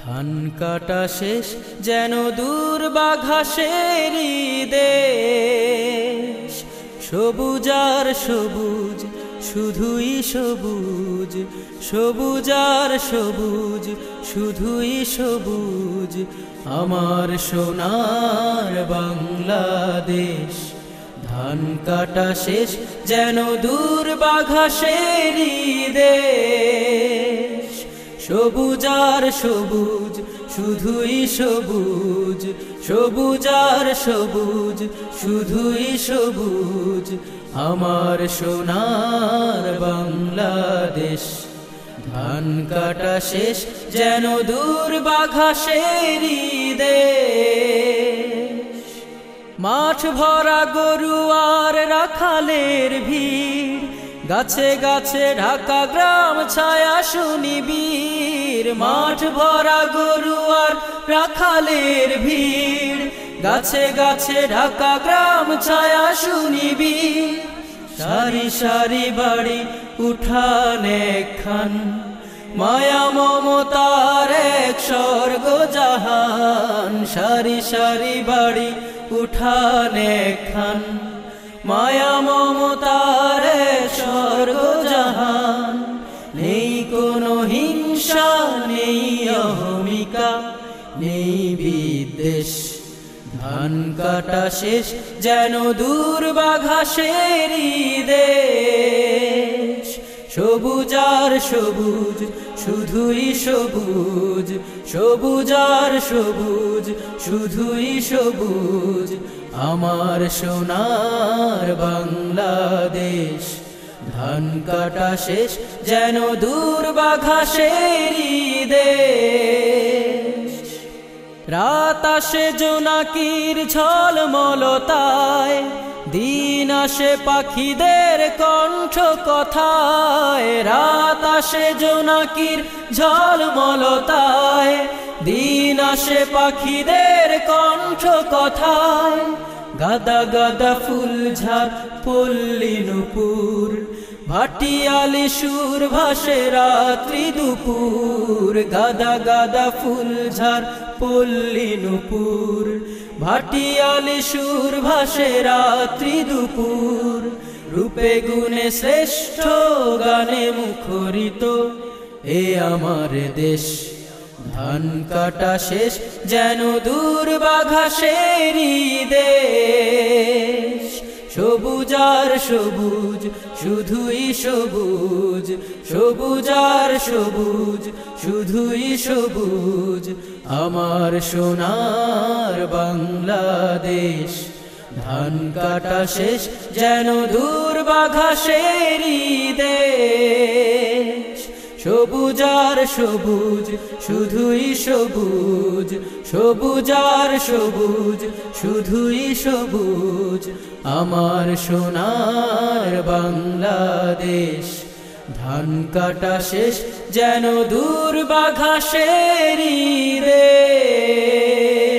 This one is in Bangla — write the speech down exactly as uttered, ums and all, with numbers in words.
ধান কাটা শেষ যেন দূর বাঘাসেরই দেশ, সবুজ আর সবুজ শুধুই সবুজ, সবুজ আর সবুজ শুধুই সবুজ আমার সোনার বাংলাদেশ। ধান কাটা শেষ যেন দূর বাঘাসেরই দেশ, সবুজ আর সবুজ শুধুই সবুজ, সবুজ আর সবুজ শুধুই সবুজ আমার সোনার বাংলাদেশ। ধান কাটা শেষ যেন দূর বাঘাসেরই দেশ, মাঠ ভরা গরু আর রাখালের ভিড়, গাছে গাছে ঢাকা গ্রাম ছায়া সুনিবিড়। মাঠ ভরা গরু আর রাখালের ভিড়, গাছে গাছে ঢাকা গ্রাম ছায়া সুনিবিড়। সারি সারি বাড়ি উঠান একখান, মায়া মমতার এক স্বর্গ জাহান। সারি সারি বাড়ি উঠান একখান, মায়া মমতার এক স্বর্গ জাহান। নেই কোনো হিংসা, নেই অহমিকা, নেই বিদ্বেষ। ধান কাটা শেষ যেন দূর বাঘাসেরই দেশ, সবুজ আর সবুজ শুধুই সবুজ, সবুজ আর সবুজ শুধুই সবুজ আমার সোনার বাংলাদেশ। ধান কাটা শেষ যেন দূর বাঘাসেরই দেশ, রাত আসে জোনাকির ঝলমলতায়, দিন আসে পাখিদের কণ্ঠ কথায়। রাত আসে জোনাকির ঝলমলতায়, দিন আসে পাখিদের কণ্ঠ কথায়। গাদা গাদা ফুল ঝাড় পল্লী নূপুর, ভাটিয়ালি সুর ভাসে রাত্রি দুপুর। গাদা গাদা ফুল ঝাড় পল্লী নূপুর, ভাটিয়ালি সুর ভাসে রাত্রি দুপুর। রূপে গুণে শ্রেষ্ঠ গানে মুখরিত এ আমার দেশ। ধান কাটা শেষ যেন দূর বাঘাসেরই দেশ, সবুজ আর সবুজ শুধুই সবুজ, সবুজ আর সবুজ শুধুই সবুজ আমার সোনার বাংলাদেশ। ধান কাটা শেষ যেন দূর বাঘাসেরই দেশ, সবুজ আর সবুজ শুধুই সবুজ, সবুজ আর সবুজ শুধুই সবুজ আমার সোনার বাংলাদেশ। ধান কাটা শেষ যেন দূর বাঘাসেরই দেশ।